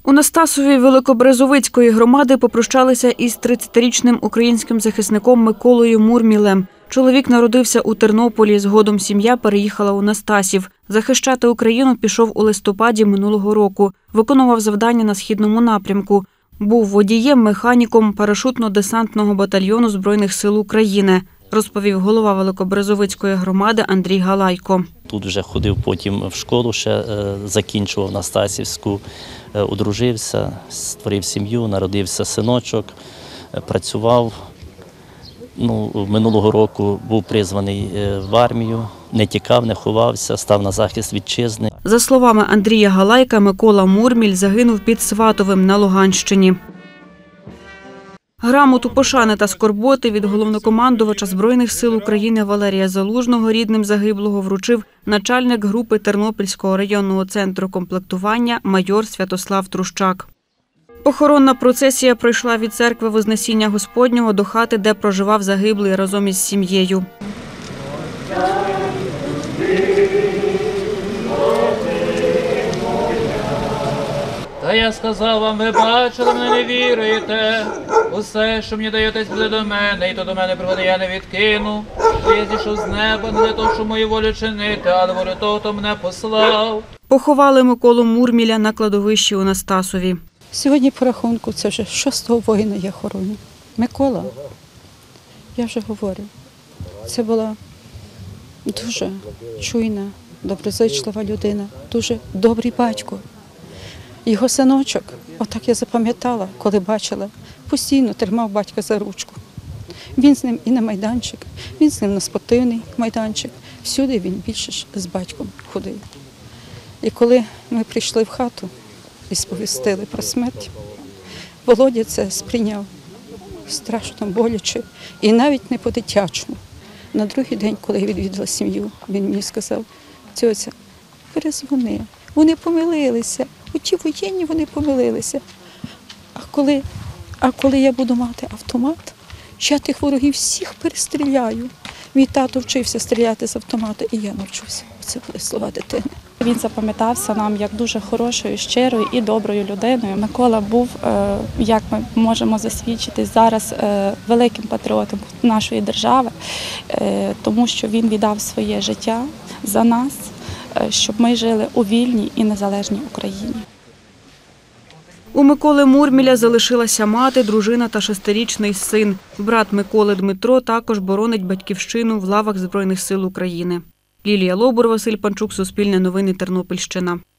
У Настасові Великобрезовицької громади попрощалися із 30-річним українським захисником Миколою Мурмілем. Чоловік народився у Тернополі, згодом сім'я переїхала у Настасів. Захищати Україну пішов у листопаді минулого року. Виконував завдання на Східному напрямку. Був водієм, механіком парашутно-десантного батальйону Збройних сил України, розповів голова Великобрезовицької громади Андрій Галайко. Тут вже ходив потім в школу, ще закінчував Настасівську, одружився, створив сім'ю, народився синочок, працював. Минулого року був призваний в армію, не тікав, не ховався, став на захист вітчизни. За словами Андрія Галайка, Микола Мурміль загинув під Сватовим на Луганщині. Грамоту пошани та скорботи від головнокомандувача Збройних сил України Валерія Залужного рідним загиблого вручив начальник групи Тернопільського районного центру комплектування майор Святослав Трущак. Похоронна процесія пройшла від церкви Вознесіння Господнього до хати, де проживав загиблий разом із сім'єю. Та я сказав вам, ви бачили, мене не віруєте. Усе, що мені даєтесь, буде до мене, і то до мене приходить, я не відкину. Бо я зійшов з неба, не то, що мою волю чинити, але волю того, хто мене послав. Поховали Миколу Мурміля на кладовищі у Настасові. Сьогодні по рахунку це вже 6-го воїна я хороню. Микола, я вже говорю, це була дуже чуйна, доброзичлива людина, дуже добрий батько. Його синочок, отак я запам'ятала, коли бачила, постійно тримав батька за ручку. Він з ним і на майданчик, він з ним на спортивний майданчик. Всюди він більше з батьком ходив. І коли ми прийшли в хату і сповістили про смерть, Володя це сприйняв страшно боляче і навіть не по-дитячому. На другий день, коли я відвідала сім'ю, він мені сказав: "Тьоця, перезвони, вони помилилися, оті воєнні вони помилилися. А коли я буду мати автомат, я тих ворогів всіх перестріляю". Мій тато вчився стріляти з автомата, і я навчуся. Це були слова дитини. Він запам'ятався нам як дуже хорошою, щирою і доброю людиною. Микола був, як ми можемо засвідчити, зараз великим патріотом нашої держави, тому що він віддав своє життя за нас, щоб ми жили у вільній і незалежній Україні. У Миколи Мурміля залишилася мати, дружина та 6-річний син. Брат Миколи Дмитро також боронить батьківщину в лавах Збройних сил України. Лілія Лобур, Василь Панчук, Суспільне новини, Тернопільщина.